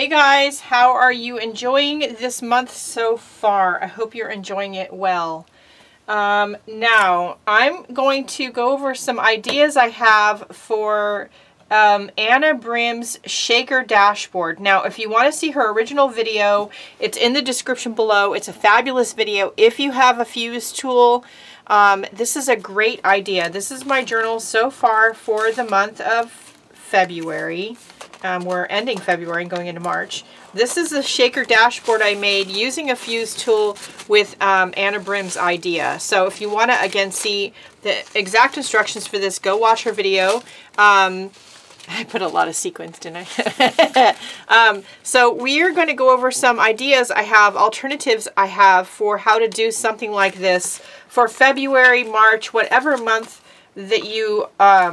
Hey guys, how are you enjoying this month so far? I hope you're enjoying it well. Now, I'm going to go over some ideas I have for Anna Brim's shaker dashboard. Now, if you want to see her original video, it's in the description below. It's a fabulous video. If you have a fuse tool, this is a great idea. This is my journal so far for the month of February. We're ending February and going into March. This is a shaker dashboard I made using a fuse tool with Anna Brim's idea. So if you want to, again, see the exact instructions for this, go watch her video. I put a lot of sequins, didn't I? So we are going to go over some ideas I have, alternatives I have for how to do something like this for February, March, whatever month that you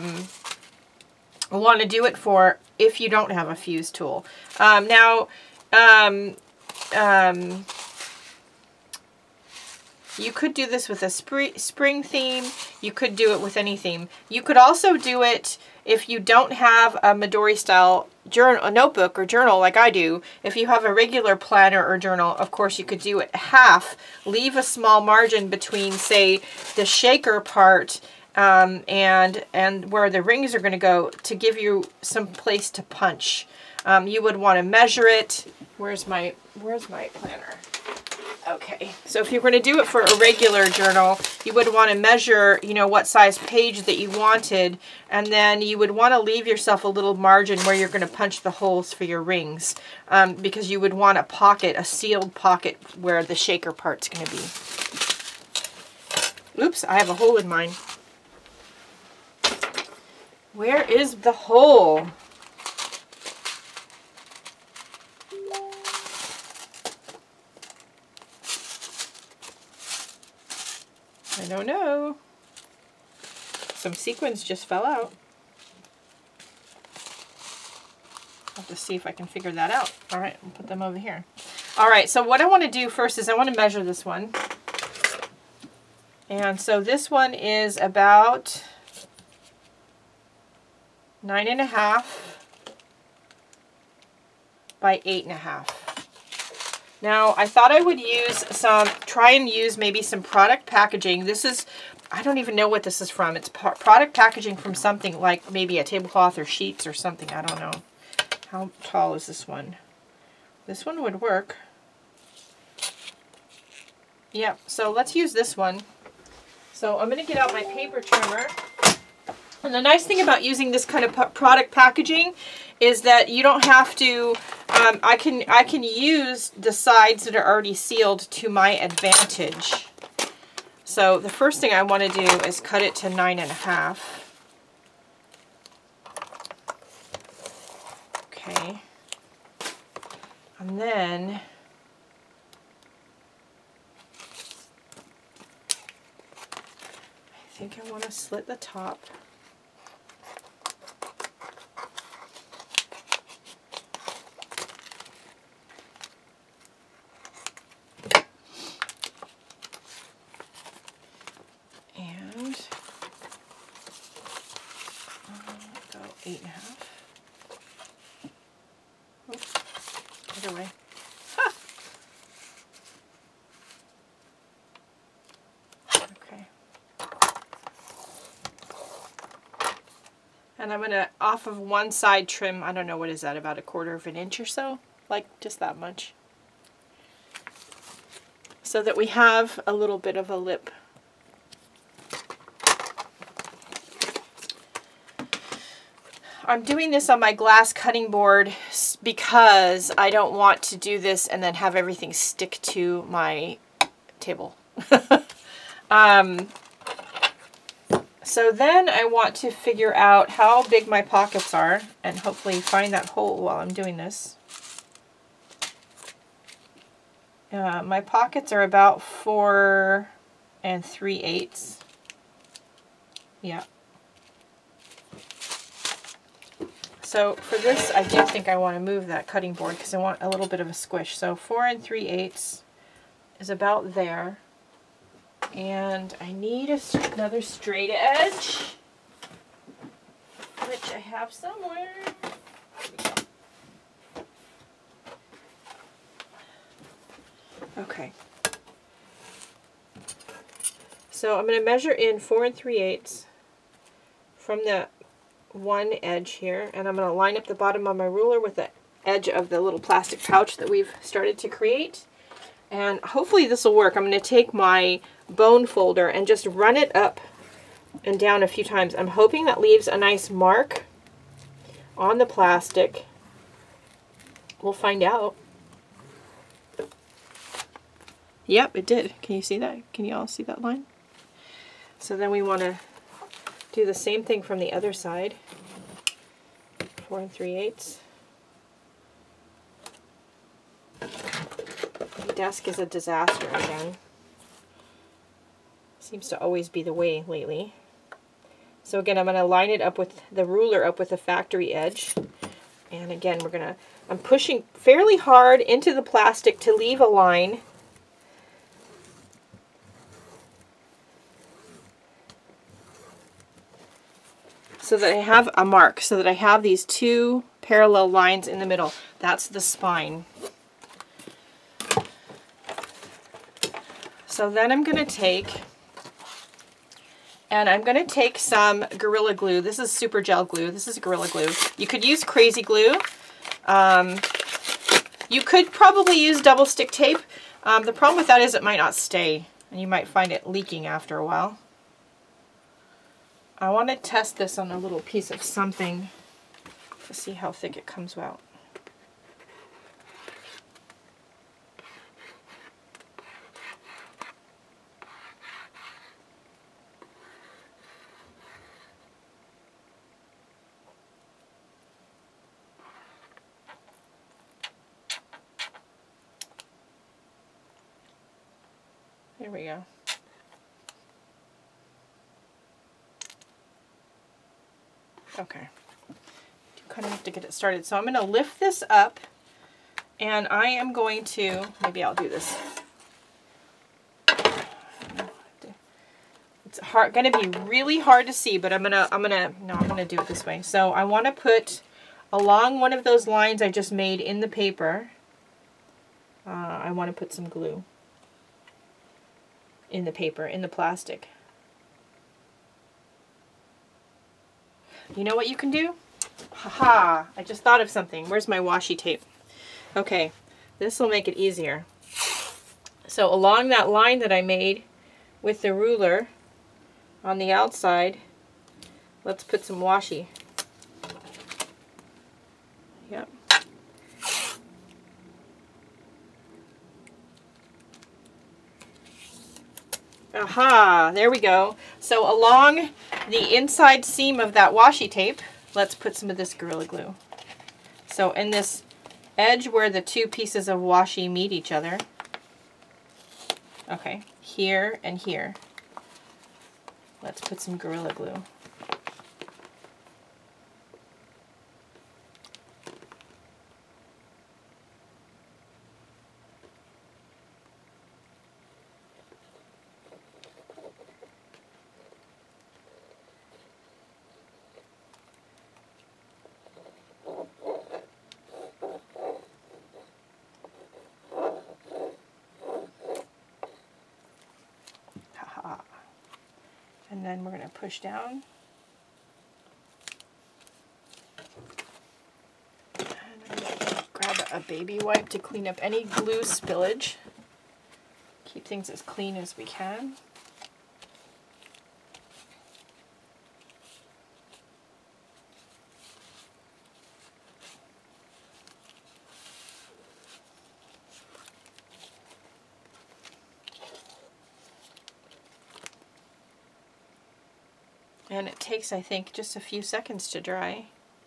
want to do it for if you don't have a fuse tool. You could do this with a spring theme. You could do it with any theme. You could also do it if you don't have a Midori style journal, a notebook or journal like I do. If you have a regular planner or journal, of course you could do it half. Leave a small margin between, say, the shaker part and where the rings are going to go to give you some place to punch. You would want to measure it. Where's my planner? Okay, so if you're going to do it for a regular journal, you would want to measure, you know, what size page that you wanted, and then you would want to leave yourself a little margin where you're going to punch the holes for your rings, because you would want a pocket, a sealed pocket where the shaker part's going to be. Oops, I have a hole in mine. Where is the hole? I don't know. Some sequins just fell out. I'll have to see if I can figure that out. All right, I'll put them over here. All right, so what I want to do first is I want to measure this one. And so this one is about 9.5 by 8.5. Now, I thought I would try and use maybe some product packaging. This is, I don't even know what this is from. It's product packaging from something like maybe a tablecloth or sheets or something. I don't know. How tall is this one? This one would work. Yeah, so let's use this one. So I'm going to get out my paper trimmer. And the nice thing about using this kind of product packaging is that you don't have to, I can use the sides that are already sealed to my advantage. So the first thing I want to do is cut it to 9.5. Okay. And then I think I want to slit the top. Go 8.5. Oops, get away. Ha! Okay. And I'm going to, off of one side, trim, I don't know, what is that, about 1/4 of an inch or so? Like, just that much. So that we have a little bit of a lip. I'm doing this on my glass cutting board because I don't want to do this and then have everything stick to my table. So then I want to figure out how big my pockets are and hopefully find that hole while I'm doing this. My pockets are about 4 3/8. Yeah. So for this, I do think I want to move that cutting board because I want a little bit of a squish. So 4 3/8 is about there. And I need another straight edge, which I have somewhere. Okay. So I'm going to measure in 4 3/8 from the one edge here, and I'm going to line up the bottom of my ruler with the edge of the little plastic pouch that we've started to create. And hopefully this will work. I'm going to take my bone folder and just run it up and down a few times. I'm hoping that leaves a nice mark on the plastic. We'll find out. Yep, it did. Can you see that? Can you all see that line? So then we want to do the same thing from the other side. 4 3/8. The desk is a disaster again. Seems to always be the way lately. So again, I'm going to line it up with the ruler up with the factory edge. And again, I'm pushing fairly hard into the plastic to leave a line. So that I have a mark, so that I have these two parallel lines in the middle. That's the spine. So then I'm going to take some Gorilla Glue. This is Super Gel Glue. This is Gorilla Glue. You could use Crazy Glue. You could probably use double stick tape. The problem with that is it might not stay, and you might find it leaking after a while. I want to test this on a little piece of something to see how thick it comes out. There we go. Okay. You kind of have to get it started. So I'm going to lift this up, and I am going to, maybe I'll do this. It's going to be really hard to see, but I'm going to do it this way. So I want to put along one of those lines I just made in the paper, I want to put some glue in the paper, in the plastic. You know what you can do? Haha, I just thought of something. Where's my washi tape? Okay, this will make it easier. So along that line that I made with the ruler on the outside, let's put some washi. Yep. Aha, there we go. So along the inside seam of that washi tape, let's put some of this Gorilla Glue. So in this edge where the two pieces of washi meet each other, okay, here and here, let's put some Gorilla Glue. And then we're going to push down. And I'm going to grab a baby wipe to clean up any glue spillage. Keep things as clean as we can. And it takes, I think, just a few seconds to dry.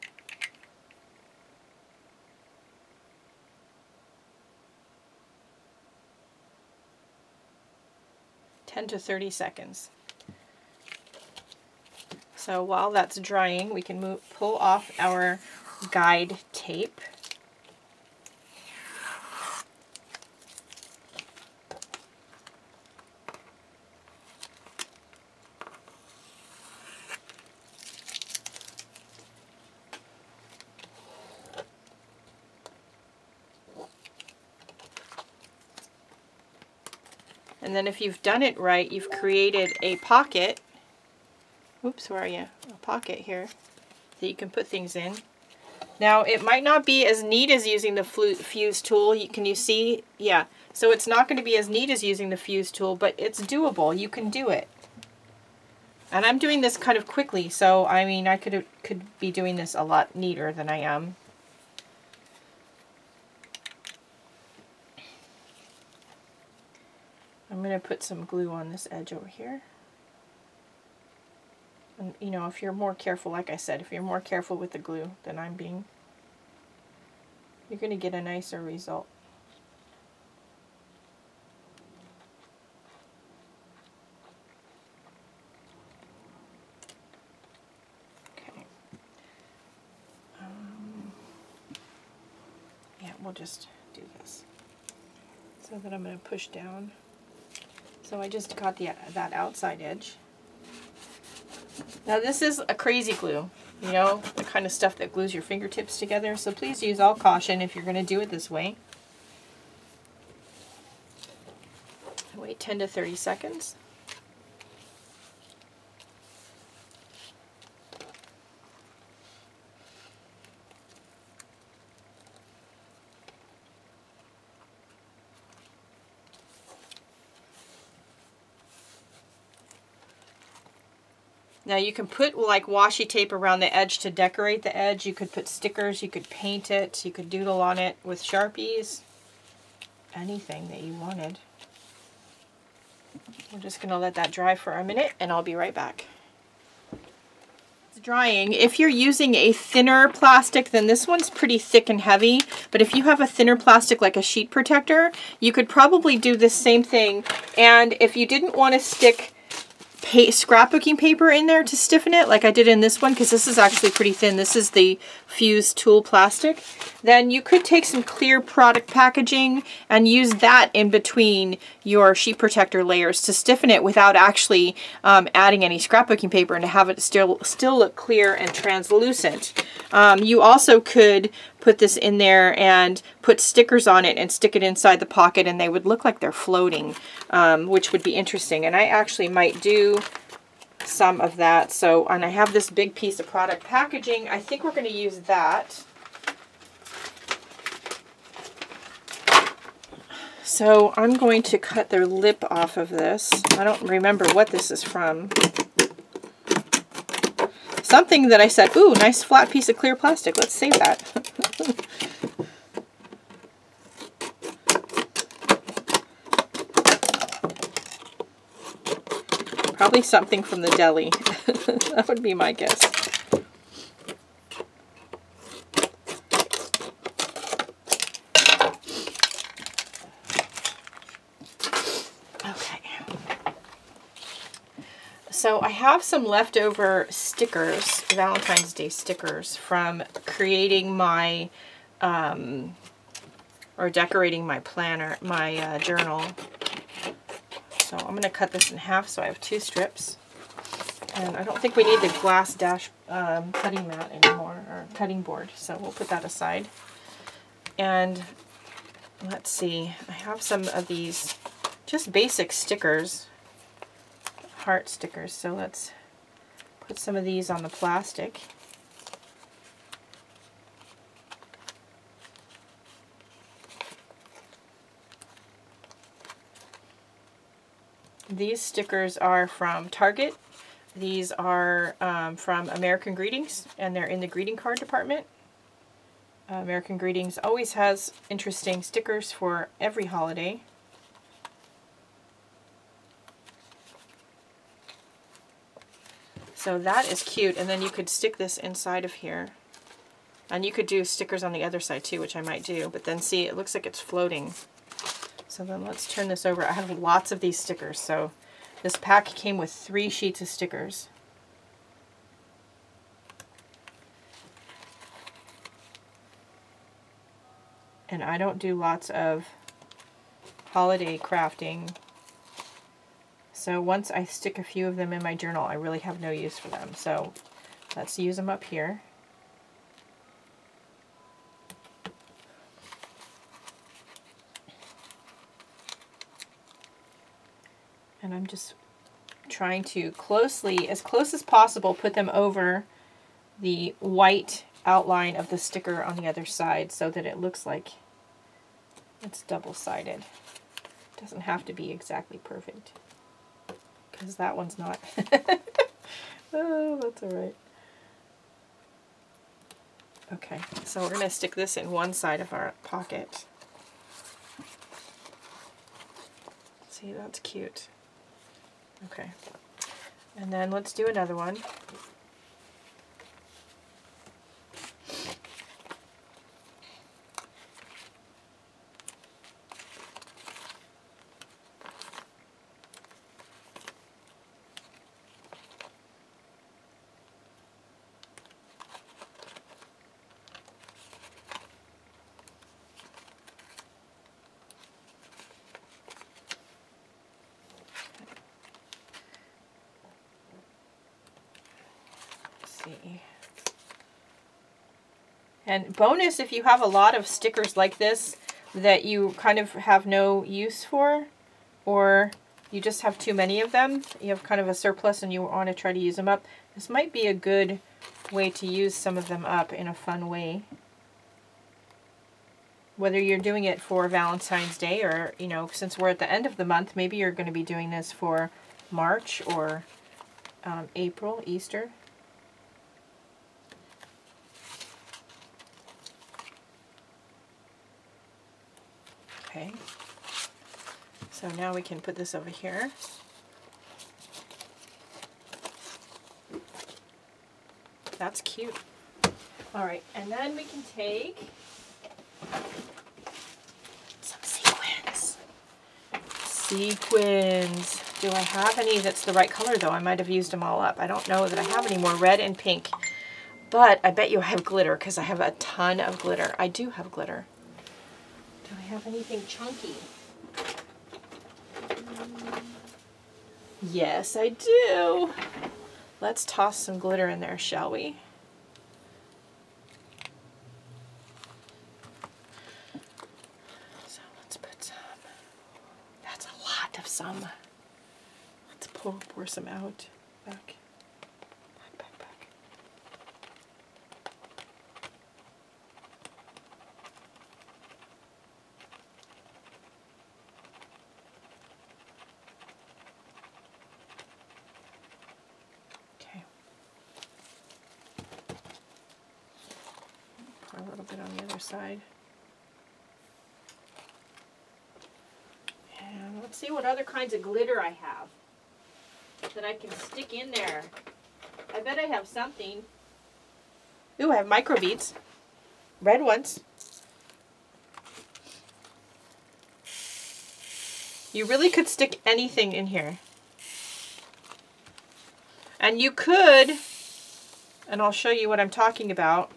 (10 to 30 seconds). So while that's drying, we can pull off our guide tape. And then if you've done it right, you've created a pocket. Oops, where are you? A pocket here that you can put things in. Now, it might not be as neat as using the fuse tool. Can you see? Yeah. So it's not going to be as neat as using the fuse tool, but it's doable. You can do it. And I'm doing this kind of quickly, so I mean, I could be doing this a lot neater than I am. I'm going to put some glue on this edge over here. And, you know, if you're more careful, like I said, if you're more careful with the glue than I'm being, you're going to get a nicer result. Okay. Yeah, we'll just do this. So that I'm going to push down. So I just got that outside edge. Now this is a crazy glue, you know, the kind of stuff that glues your fingertips together, so please use all caution if you're going to do it this way. Wait 10 to 30 seconds. Now you can put like washi tape around the edge to decorate the edge. You could put stickers, you could paint it, you could doodle on it with Sharpies. Anything that you wanted. We're just going to let that dry for a minute and I'll be right back. It's drying. If you're using a thinner plastic, then this one's pretty thick and heavy. But if you have a thinner plastic like a sheet protector, you could probably do the same thing. And if you didn't want to stick scrapbooking paper in there to stiffen it like I did in this one, because this is actually pretty thin, this is the Fuse Tool plastic, then you could take some clear product packaging and use that in between your sheet protector layers to stiffen it without actually adding any scrapbooking paper, and to have it still look clear and translucent. You also could put this in there and put stickers on it and stick it inside the pocket, and they would look like they're floating, which would be interesting. And I actually might do some of that. So, and I have this big piece of product packaging. I think we're going to use that. So I'm going to cut the lip off of this. I don't remember what this is from. Something that I said, ooh, nice flat piece of clear plastic. Let's save that. Probably something from the deli. That would be my guess. Okay. So I have some leftover stickers, Valentine's Day stickers, from creating my, or decorating my planner, my journal. So I'm going to cut this in half so I have 2 strips. And I don't think we need the glass dash cutting mat anymore, or cutting board, so we'll put that aside. And let's see, I have some of these just basic stickers, heart stickers, so let's put some of these on the plastic. These stickers are from Target. These are from American Greetings, and they're in the greeting card department. American Greetings always has interesting stickers for every holiday. So that is cute, and then you could stick this inside of here. And you could do stickers on the other side too, which I might do, but then see, it looks like it's floating. So then let's turn this over. I have lots of these stickers, so this pack came with 3 sheets of stickers. And I don't do lots of holiday crafting, so once I stick a few of them in my journal, I really have no use for them. So let's use them up here. And I'm just trying to closely, as close as possible, put them over the white outline of the sticker on the other side so that it looks like it's double-sided. It doesn't have to be exactly perfect, because that one's not. Oh, that's all right. Okay, so we're going to stick this in one side of our pocket. See, that's cute. Okay, and then let's do another one. And bonus, if you have a lot of stickers like this that you kind of have no use for, or you just have too many of them, you have kind of a surplus and you want to try to use them up, this might be a good way to use some of them up in a fun way. Whether you're doing it for Valentine's Day or, you know, since we're at the end of the month, maybe you're going to be doing this for March or April, Easter. Okay, so now we can put this over here. That's cute. All right, and then we can take some sequins. Sequins. Do I have any that's the right color though? I might have used them all up. I don't know that I have any more red and pink, but I bet you I have glitter because I have a ton of glitter. I do have glitter. Do I have anything chunky? Yes, I do. Let's toss some glitter in there, shall we? So let's put some. That's a lot of some. Let's pour some out. Back. A little bit on the other side. And let's see what other kinds of glitter I have that I can stick in there. I bet I have something. Ooh, I have microbeads. Red ones. You really could stick anything in here. And you could, and I'll show you what I'm talking about.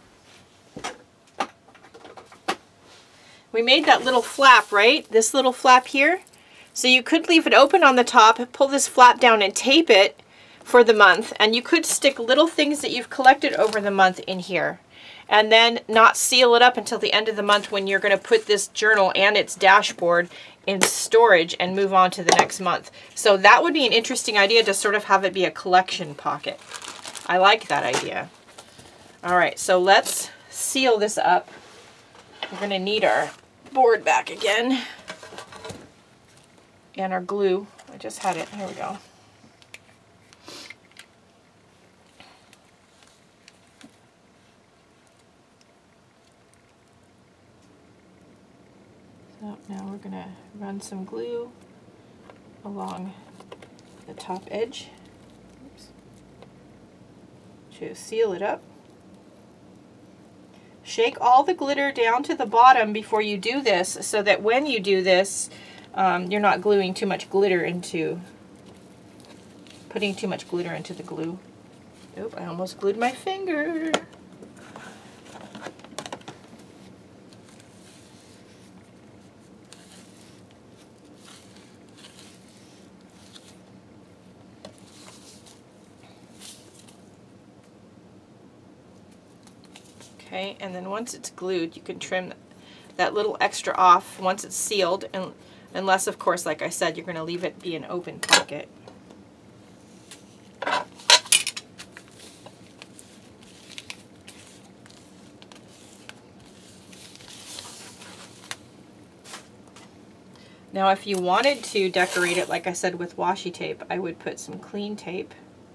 We made that little flap, right? This little flap here. So you could leave it open on the top, pull this flap down and tape it for the month. And you could stick little things that you've collected over the month in here. And then not seal it up until the end of the month when you're going to put this journal and its dashboard in storage and move on to the next month. So that would be an interesting idea, to sort of have it be a collection pocket. I like that idea. All right, so let's seal this up. We're going to need our board back again. And our glue. I just had it. Here we go. So now we're going to run some glue along the top edge. Oops. To seal it up. Shake all the glitter down to the bottom before you do this, so that when you do this, you're not gluing too much glitter into, putting too much glitter into the glue. Oop, I almost glued my finger. Okay, and then once it's glued, you can trim that little extra off once it's sealed, and Unless, of course, like I said, you're going to leave it be an open pocket. Now, if you wanted to decorate it, like I said, with washi tape, I would put some clean tape.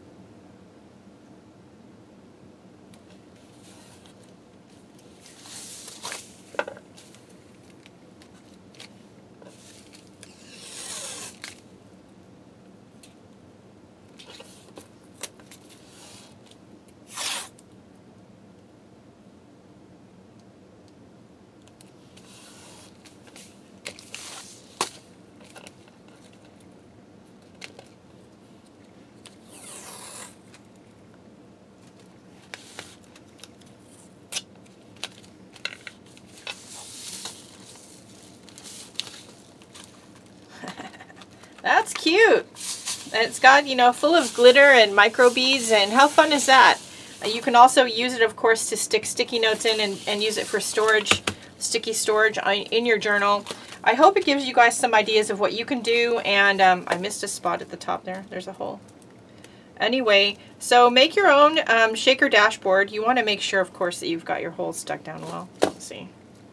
That's cute. And it's got, you know, full of glitter and micro beads, and how fun is that? You can also use it, of course, to stick sticky notes in and use it for storage, sticky storage in your journal. I hope it gives you guys some ideas of what you can do, and I missed a spot at the top there. There's a hole. Anyway, so make your own shaker dashboard. You want to make sure, of course, that you've got your holes stuck down well. Let's see.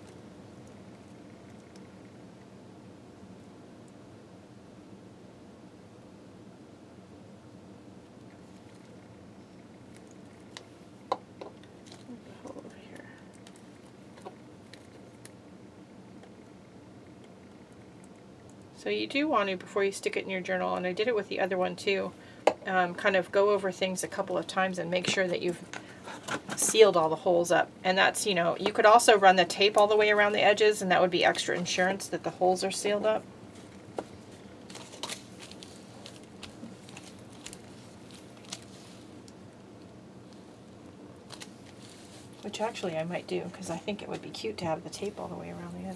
So you do want to, before you stick it in your journal, and I did it with the other one too, kind of go over things a couple of times and make sure that you've sealed all the holes up. And that's, you know, you could also run the tape all the way around the edges, and that would be extra insurance that the holes are sealed up. Which actually I might do, because I think it would be cute to have the tape all the way around the edge.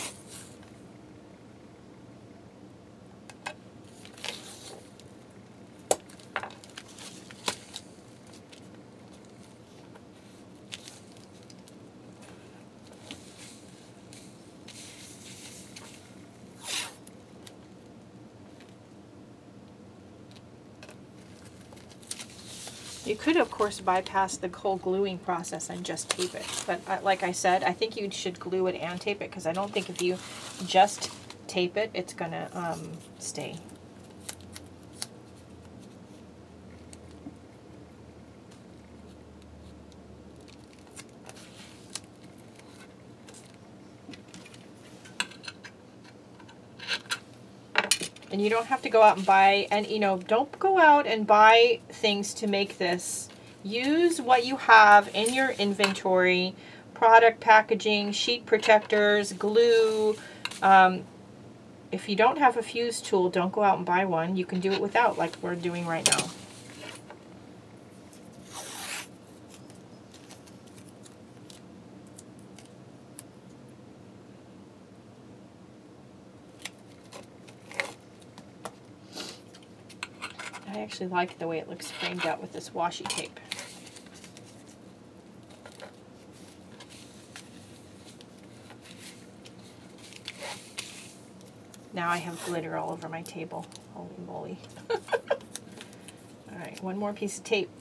You could, of course, bypass the whole gluing process and just tape it. But like I said, I think you should glue it and tape it, because I don't think if you just tape it, it's going to stay. And you don't have to go out and buy, and you know, don't go out and buy things to make this. Use what you have in your inventory: product packaging, sheet protectors, glue. If you don't have a fuse tool, don't go out and buy one. You can do it without, like we're doing right now. I actually like the way it looks framed out with this washi tape. Now I have glitter all over my table. Holy moly. All right, one more piece of tape.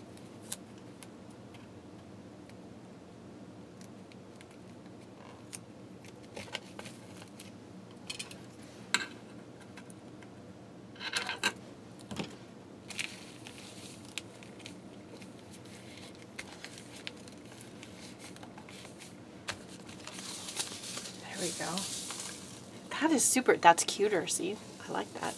There we go. That is super, that's cuter, see? I like that.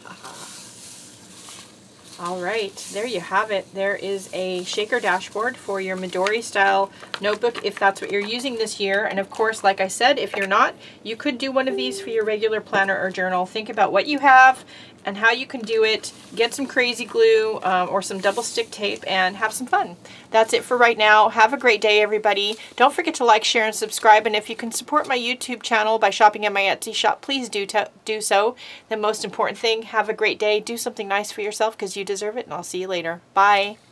All right, there you have it. There is a shaker dashboard for your Midori style notebook if that's what you're using this year. And of course, like I said, if you're not, you could do one of these for your regular planner or journal. Think about what you have and how you can do it. Get some crazy glue or some double stick tape and have some fun. That's it for right now. Have a great day, everybody. Don't forget to like, share, and subscribe. And if you can support my YouTube channel by shopping at my Etsy shop, please do so. The most important thing, have a great day. Do something nice for yourself because you deserve it, and I'll see you later. Bye.